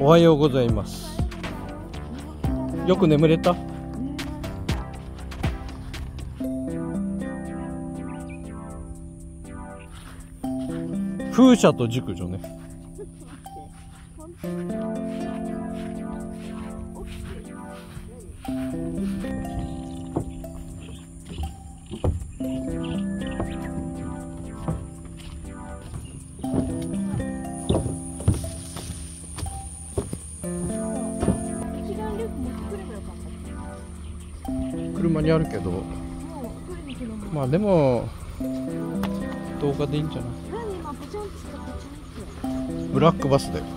おはようございます。よく眠れた？風車と熟女ね。車にあるけど、まあでも動画でいいんじゃない？ブラックバスだよ。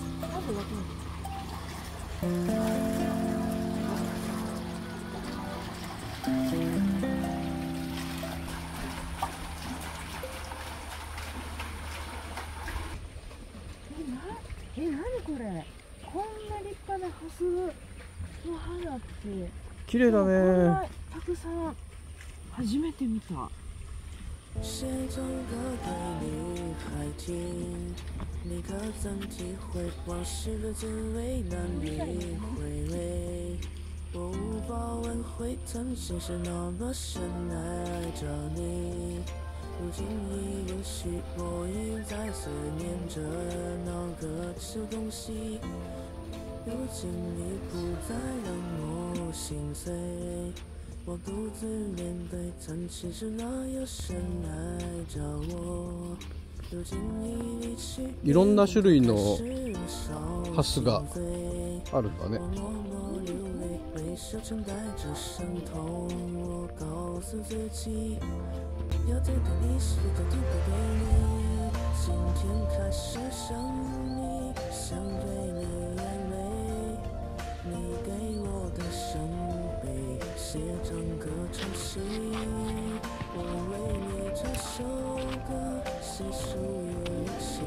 何これ、こんな立派なハスの花って綺麗だね。 たくさん初めて見た。写中歌给女孩听，你可曾体会往事的滋味难以回味？我无法挽回曾经是那么深爱着你，如今已离去，我已在思念着那个小东西。如今你不再让我心碎，我独自面对曾经是那样深愛着我。如今已離去， いろんな種類のハスがあるんだね。 微笑承带着伤痛，我告诉自己，要对待你是都丢给你。今天开始想你，想对你眼泪，你给我的伤悲，写成歌唱戏。我为你这首歌，写属于你心。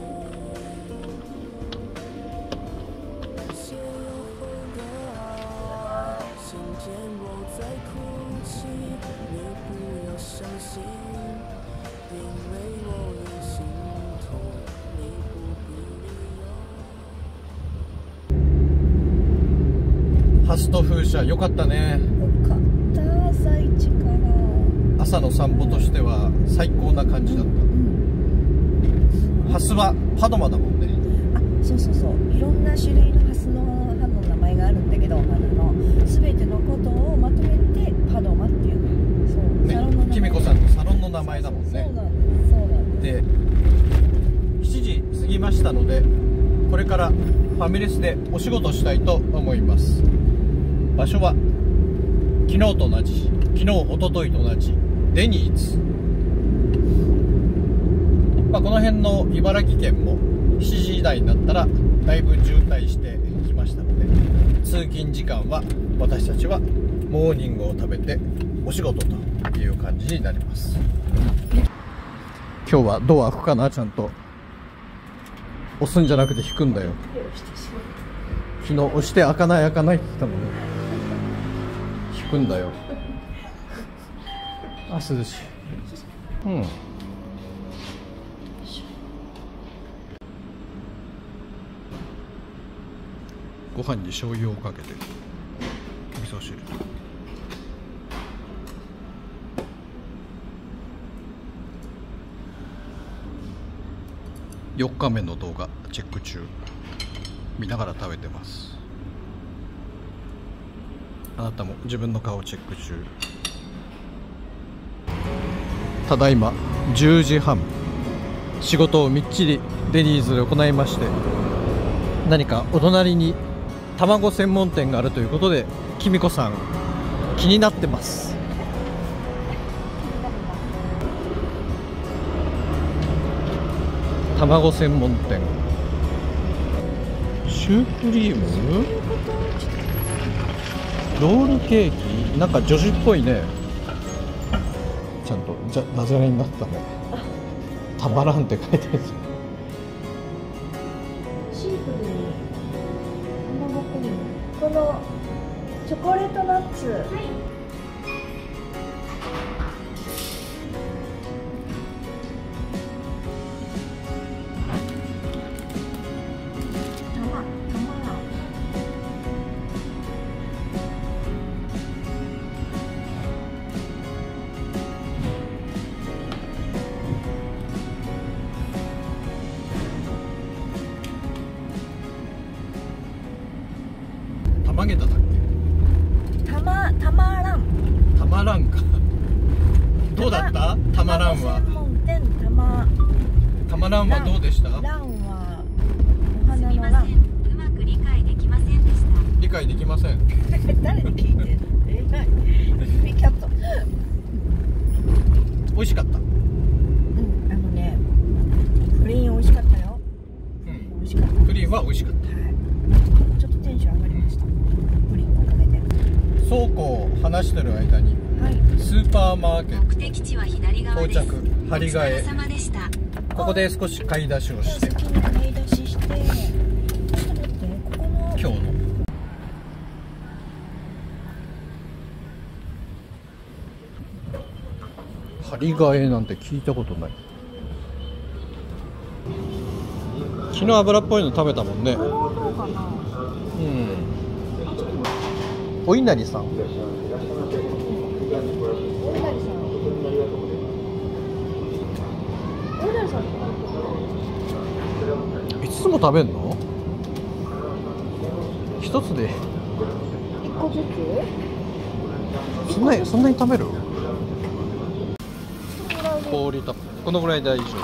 写有后的爱，今天我在哭泣，你不要伤心，因为我也心痛，你不必理由。 ハスと風車良かったね。 よかった、朝一から。 朝の散歩としては最高な感じだった。ハスはパドマだもんね。 あ、そうそうそう、いろんな種類のハスの花の名前があるんだけど、お花の全てのことをまとめてパドマっていうの。そう、 ね、 サロンの名前。 きみこさんのサロンの名前だもんね。 そうなんです、そうなんです。 で、7時過ぎましたので、これからファミレスでお仕事したいと思います。場所は昨日と同じ、昨日一昨日と同じデニーズ。この辺の茨城県も7時台になったらだいぶ渋滞してきましたので、通勤時間は私たちはモーニングを食べてお仕事という感じになります。今日はドア開くかな。ちゃんと押すんじゃなくて引くんだよ。昨日押して開かないって言ったもんね。引くんだよ。あ、涼しい。うん。ご飯に醤油をかけて味噌汁。4日目の動画チェック中。見ながら食べてます。あなたも自分の顔チェック中。ただいま10時半。仕事をみっちりデニーズで行いまして、何かお隣に卵専門店があるということで、きみこさん気になってます。卵専門店。シュークリーム、ロールケーキ、なんか女子っぽいね。ちゃんとダジャレになったね。たまらんって書いてある。 シンプルに卵クリーム、このチョコレートナッツ、はい、 まらんわ。 専門店たまらんはどうでした？ ランはお花のラン。 うまく理解できませんでした。 理解できません。 誰に聞いてんの？ビキャット。 美味しかった。 プリン美味しかったよ。 うん。 美味しかった。 プリンは美味しかった。 はい。ちょっとテンション上がりました。プリンのおかげで。 そうこう話してる間に、 はい。 スーパーマーケッ目的地は左側トです。 到着、張り替え。 お疲れ様でした。 ここで少し買い出しをじゃあして、 先に買い出しして、ちょっと待って、ここの今日の張り替えなんて聞いたことない。昨日油っぽいの食べたもんね。 この方かな。 うん。お稲荷さん。 お稲荷さん。お稲荷さん。 いつも食べんの？一つで一個ずつ？ そんなに食べる？氷たっぷり。このぐらい大丈夫。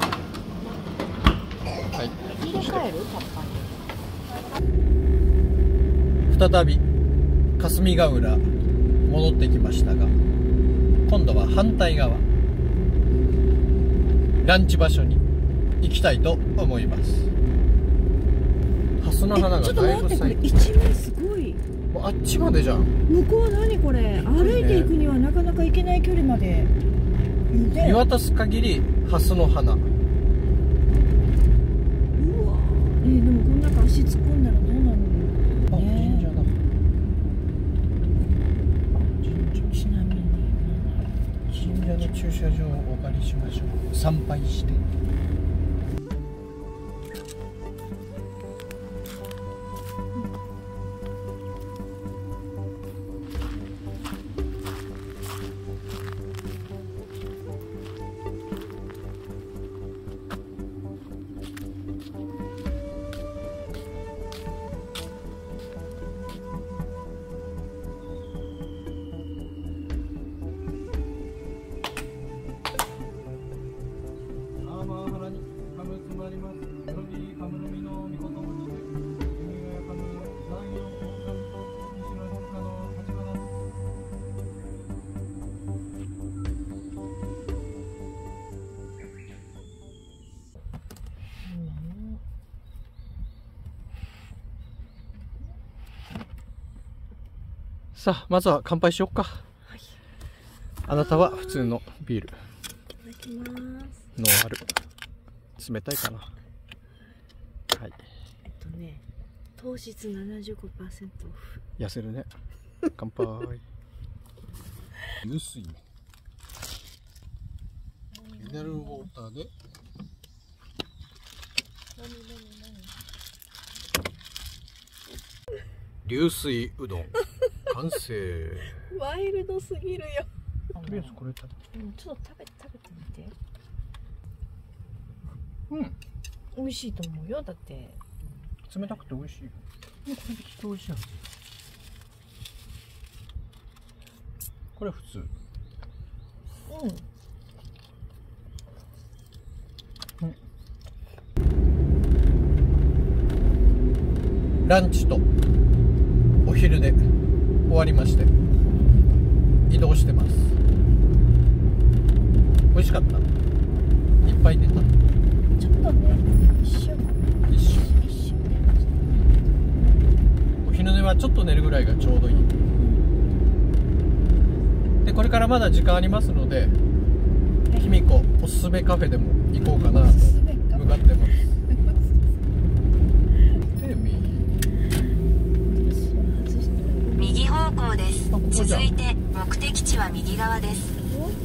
はい。 入れ替える？タッパに。 再び霞ヶ浦戻ってきましたが、今度は反対側ランチ場所に行きたいと思います。ハスの花がちょっとだいぶ待って、これ咲いて、 一面すごい。 あっちまでじゃん。 向こう何これ？歩いていくにはなかなか行けない距離まで。 見渡す限りハスの花。 うわ。でもこの中足突っ込んだらどうなるの？ あ、神社だ。 ちなみに神社の駐車場をお借りしましょう。参拝して。さあ、まずは乾杯しよっか。あなたは普通のビール。 いただきます。 ノンアル。冷たいかな。はい。 糖質 75% オフ。 痩せるね。乾杯。流水。ミネラルウォーターで。流水うどん完成。 ワイルドすぎるよ。 とりあえずこれ食べて。 ちょっと食べてみて。 うん。 美味しいと思うよ。だって冷たくて美味しい。これできっと美味しいやつ。これ普通。ランチとお昼で終わりまして移動してます。美味しかった。いっぱい寝た。 ちょっとね、一瞬お昼寝はちょっと寝るぐらいがちょうどいい。でこれからまだ時間ありますので、きみこおすすめカフェでも行こうかなと向かってます。 右方向です。続いて目的地は右側です。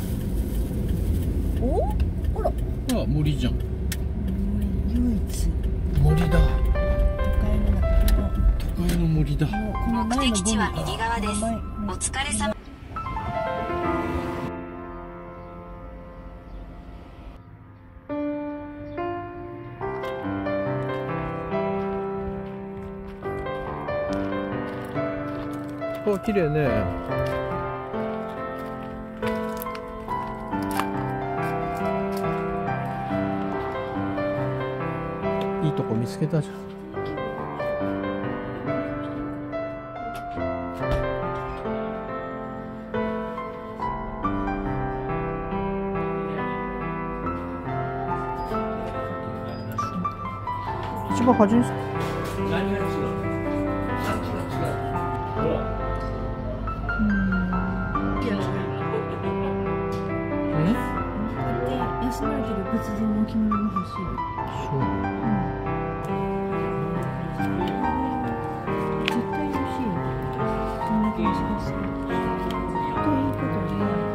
お？ほら。 あ、森じゃん。 唯一。 森だ。 都会の森だ。 目的地は右側です。お疲れ様。 お、綺麗ね。 見つけたじゃん。一番端にする。 何が違う？産地が違う。ほら。 安らげる仏前の着物が欲しい。 そう。 絶対欲しいよ。そんな気がします。ということで。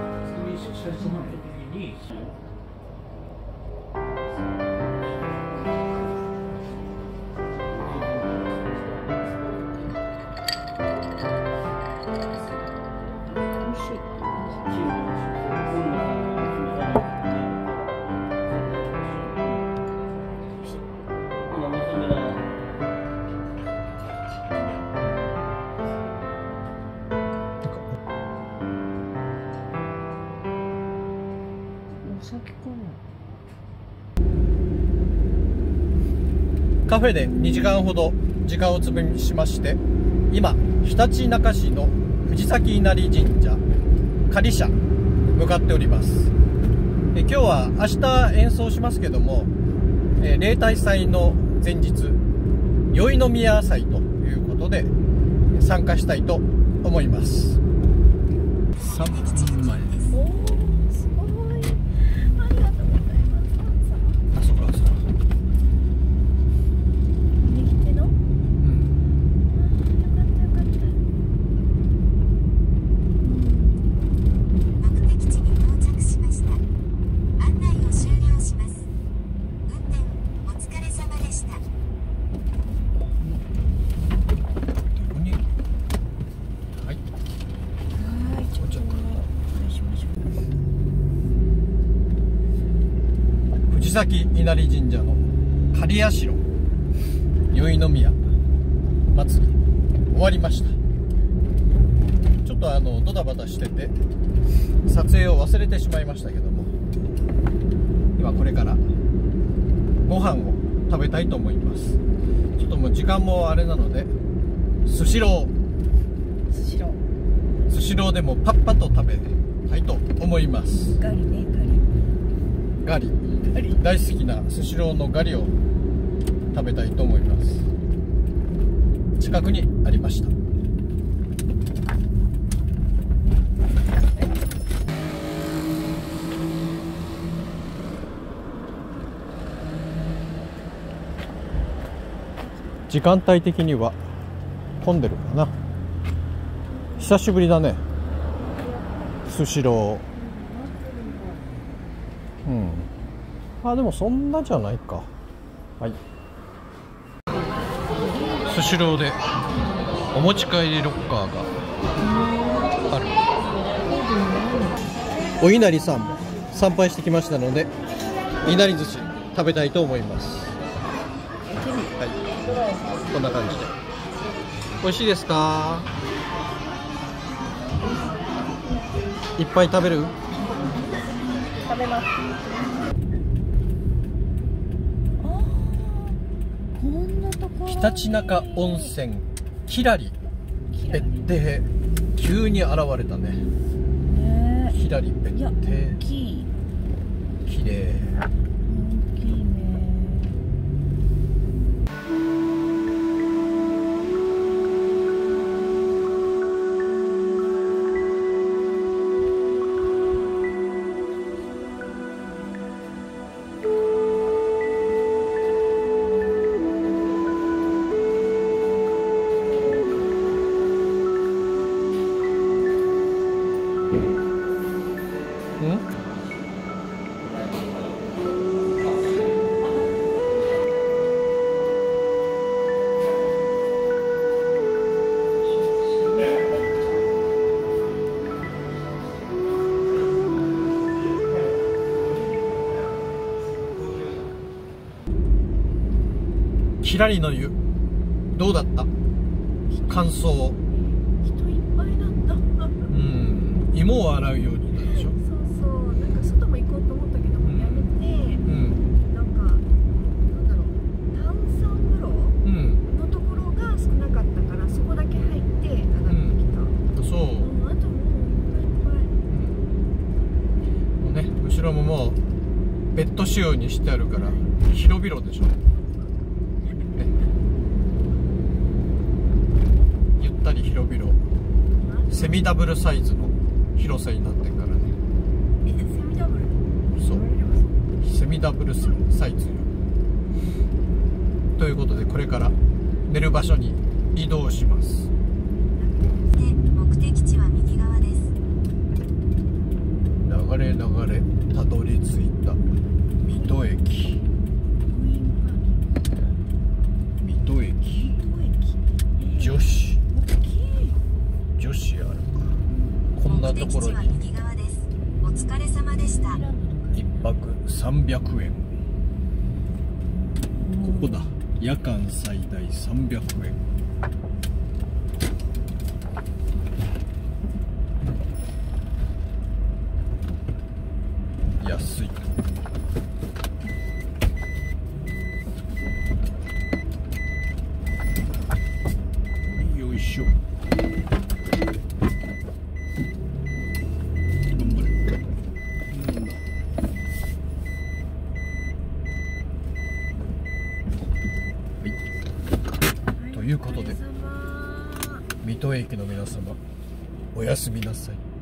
カフェで2時間ほど時間を潰しまして、今ひたちなか市の藤崎稲荷神社仮社向かっております。今日は明日演奏しますけども、例大祭の前日宵宮祭ということで参加したいと思います。3分前。 おー、すごい。ありがとうございます。 あそこあそこ。 右手の？うん。よかったよかった。 目的地に到着しました。案内を終了します。運転お疲れ様でした。 はい。 はい、ちょっとお願いしましょう。 藤崎稲荷神社の仮社宵宮祭り終わりました。ちょっとドタバタしてて撮影を忘れてしまいましたけども、今これからご飯を食べたいと思います。ちょっともう時間もあれなので、スシローでもパッパと食べたいと思います。 ガリね、 ガリ大好きなスシローのガリを食べたいと思います。近くにありました。時間帯的には混んでるかな。久しぶりだね、スシロー。うん、あ、でもそんなじゃないか。はい、スシローでお持ち帰りロッカーがある。お稲荷さんも参拝してきましたので、いなり寿司食べたいと思います。はい、こんな感じで。美味しいですか？いっぱい食べる？ 食べます。こんなところ。 ひたちなか温泉きらり別邸、急に現れたね。きらり別邸。 大きい。 綺麗。 大きいね。 きらりの湯どうだった？感想。 人いっぱいだった。 芋を洗うようになるでしょ。 そう、なんか外も行こうと思ったけどもやめて、なんかなんだろう、炭酸ちらももうベッド仕様にしてあるから広々でしょ、ね、ゆったり広々セミダブルサイズの広さになってるからね。 セミダブル、 そうセミダブルサイズよ。ということでこれから寝る場所に移動します。 で目的地は右側です。 流れ流れたどり着いた水戸駅。水戸駅女子あるか。こんなところに目的地は右側です。お疲れ様でした。 1泊300円。ここだ。夜間最大300円。安い。よいしょ。ということで水戸駅の皆様おやすみなさい。